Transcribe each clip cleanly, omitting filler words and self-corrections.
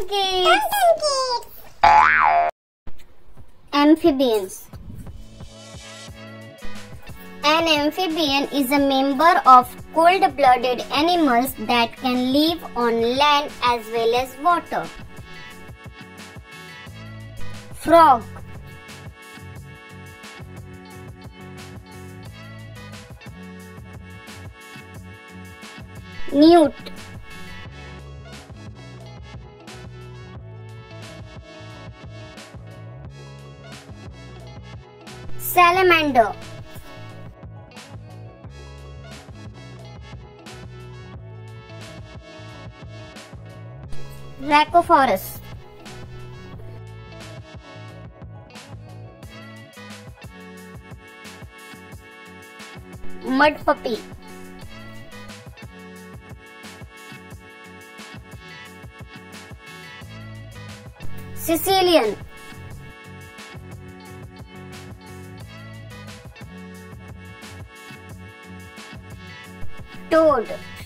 kids! Amphibians. An amphibian is a member of cold-blooded animals that can live on land as well as water. Frog. Newt. Salamander. Rhinoceros. Mud puppy. Sicilian. Toad.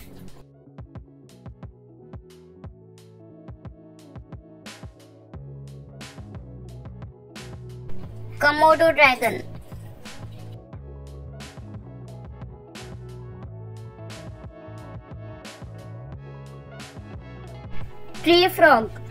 Komodo dragon. Tree frog.